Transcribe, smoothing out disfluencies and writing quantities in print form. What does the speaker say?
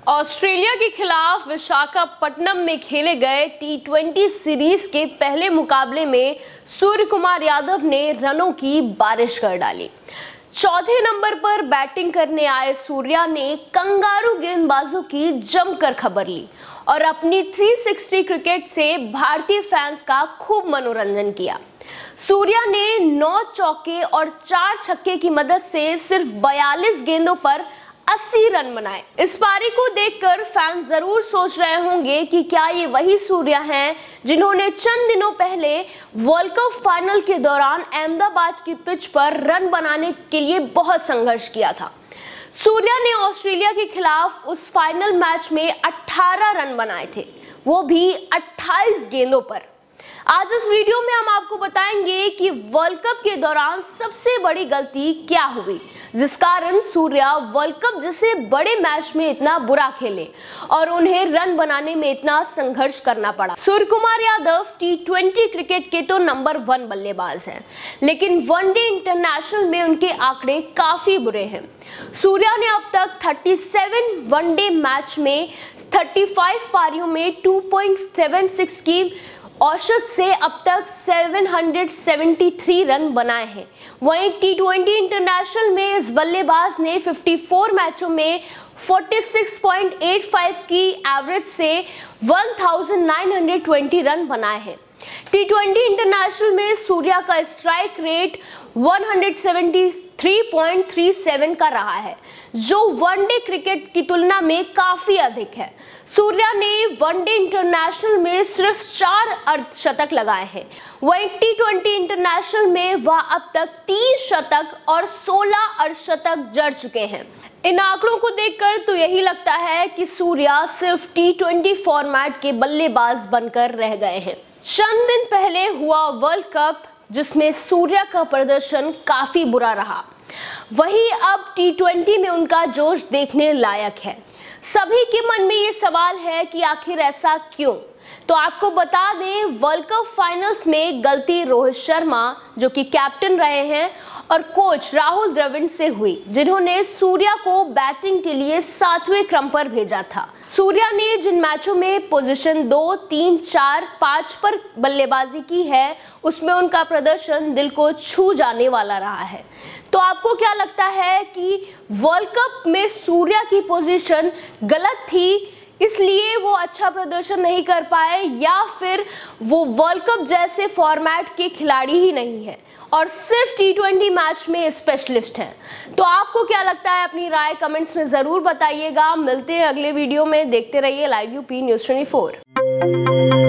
Australia के खिलाफ विशाखापट्टनम में खेले गए टी20 सीरीज के पहले मुकाबले में सूर्य कुमार यादव ने रनों की बारिश कर डाली। चौथे नंबर पर बैटिंग करने आए सूर्या ने कंगारू गेंदबाजों की जमकर खबर ली और अपनी 360 क्रिकेट से भारतीय फैंस का खूब मनोरंजन किया। सूर्या ने 9 चौके और 4 छक्के की मदद से सिर्फ 42 गेंदों पर 80 रन बनाए। इस पारी को देखकर फैंस जरूर सोच रहे होंगे कि क्या ये वही सूर्या हैं जिन्होंने चंद दिनों पहले वर्ल्ड कप फाइनल के दौरान अहमदाबाद की पिच पर रन बनाने के लिए बहुत संघर्ष किया था। सूर्या ने ऑस्ट्रेलिया के खिलाफ उस फाइनल मैच में 18 रन बनाए थे, वो भी 28 गेंदों पर। आज इस वीडियो में हम आपको बताएंगे कि वर्ल्ड कप के दौरान सबसे बड़ी गलती क्या हुई जिस कारण सूर्या वर्ल्ड कप जैसे बड़े मैच में इतना बुरा खेले और उन्हें रन बनाने में इतना संघर्ष करना पड़ा। सूर्य कुमार यादव टी20 क्रिकेट के तो नंबर 1 बल्लेबाज हैं, लेकिन वनडे इंटरनेशनल में उनके आंकड़े काफी बुरे हैं। सूर्या ने अब तक 37 वनडे मैच में 35 पारियों में 2.76 की औसत से अब तक 773 रन बनाए हैं। वहीं टी20 इंटरनेशनल में इस बल्लेबाज ने 54 मैचों में 46.85 की एवरेज से 1920 रन बनाए हैं। टी20 इंटरनेशनल में सूर्या का स्ट्राइक रेट 173.37 का रहा है, जो वनडे क्रिकेट की तुलना में काफी अधिक है। सूर्या ने वनडे इंटरनेशनल में सिर्फ 4 अर्धशतक लगाए हैं, वहीं टी20 इंटरनेशनल में वह अब तक 30 शतक और 16 अर्धशतक जड़ चुके हैं। इन आंकड़ों को देखकर तो यही लगता है कि सूर्या सिर्फ टी20 फॉर्मेट के बल्लेबाज बनकर रह गए हैं। चंद दिन पहले हुआ वर्ल्ड कप जिसमें सूर्या का प्रदर्शन काफी बुरा रहा, वहीं अब टी20 में उनका जोश देखने लायक है। सभी के मन में ये सवाल है कि आखिर ऐसा क्यों। तो आपको बता दें, वर्ल्ड कप फाइनल्स में गलती रोहित शर्मा जो कि कैप्टन रहे हैं और कोच राहुल द्रविड़ से हुई, जिन्होंने सूर्या को बैटिंग के लिए 7वें क्रम पर भेजा था। सूर्या ने जिन मैचों में पोजीशन 2, 3, 4, 5 पर बल्लेबाजी की है उसमें उनका प्रदर्शन दिल को छू जाने वाला रहा है। तो आपको क्या लगता है कि वर्ल्ड कप में सूर्या की पोजीशन गलत थी इसलिए वो अच्छा प्रदर्शन नहीं कर पाए, या फिर वो वर्ल्ड कप जैसे फॉर्मेट के खिलाड़ी ही नहीं है और सिर्फ टी20 मैच में स्पेशलिस्ट हैं? तो आपको क्या लगता है, अपनी राय कमेंट्स में जरूर बताइएगा। मिलते हैं अगले वीडियो में, देखते रहिए लाइव यूपी न्यूज़ 24।